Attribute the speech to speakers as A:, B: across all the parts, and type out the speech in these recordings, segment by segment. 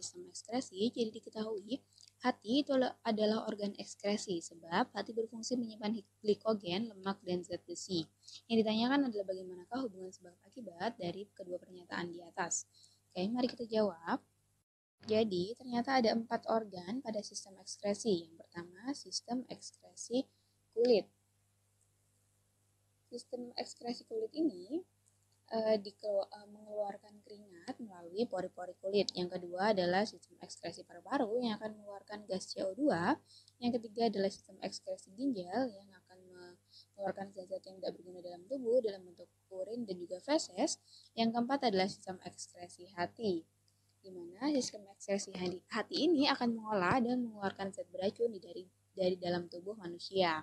A: sistem ekskresi, jadi diketahui hati itu adalah organ ekskresi sebab hati berfungsi menyimpan glikogen, lemak, dan zat besi. Yang ditanyakan adalah bagaimanakah hubungan sebab akibat dari kedua pernyataan di atas. Oke, mari kita jawab. Jadi, ternyata ada 4 organ pada sistem ekskresi. Yang pertama, sistem ekskresi kulit. Sistem ekskresi kulit ini mengeluarkan keringat melalui pori-pori kulit. Yang kedua adalah sistem ekskresi paru-paru yang akan mengeluarkan gas CO2. Yang ketiga adalah sistem ekskresi ginjal yang akan mengeluarkan zat-zat yang tidak berguna dalam tubuh dalam bentuk urin dan juga feses. Yang keempat adalah sistem ekskresi hati, di mana sistem ekskresi hati ini akan mengolah dan mengeluarkan zat beracun dari dalam tubuh manusia.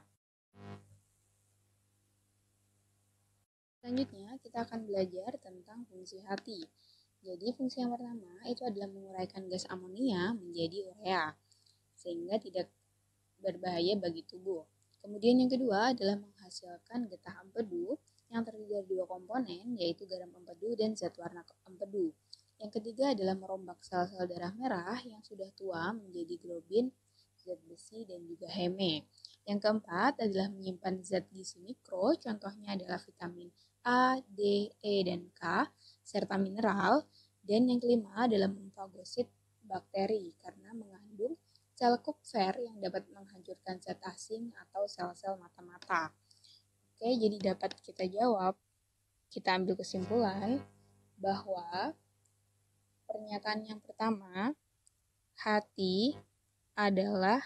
A: Selanjutnya, kita akan belajar tentang fungsi hati. Jadi, fungsi yang pertama itu adalah menguraikan gas amonia menjadi urea, sehingga tidak berbahaya bagi tubuh. Kemudian yang kedua adalah menghasilkan getah empedu yang terdiri dari 2 komponen, yaitu garam empedu dan zat warna empedu. Yang ketiga adalah merombak sel-sel darah merah yang sudah tua menjadi globin, zat besi, dan juga heme. Yang keempat adalah menyimpan zat gizi mikro, contohnya adalah vitamin A, D, E, dan K, serta mineral. Dan yang kelima adalah memfagosit bakteri, karena mengandung sel Kupfer yang dapat menghancurkan zat asing atau sel-sel mata-mata. Oke, jadi dapat kita jawab, kita ambil kesimpulan bahwa pernyataan yang pertama, hati adalah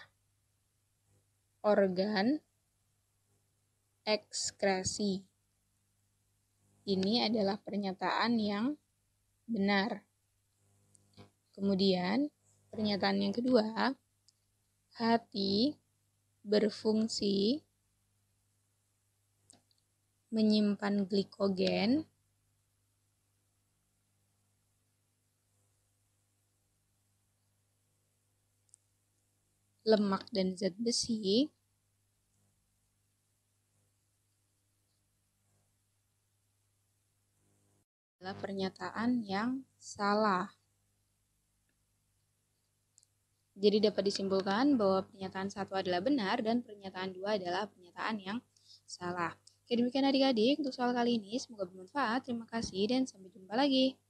A: organ ekskresi. Ini adalah pernyataan yang benar. Kemudian, pernyataan yang kedua, hati berfungsi menyimpan glikogen, lemak, dan zat besi. Adalah pernyataan yang salah. Jadi dapat disimpulkan bahwa pernyataan 1 adalah benar dan pernyataan 2 adalah pernyataan yang salah. Oke, demikian adik-adik untuk soal kali ini. Semoga bermanfaat. Terima kasih dan sampai jumpa lagi.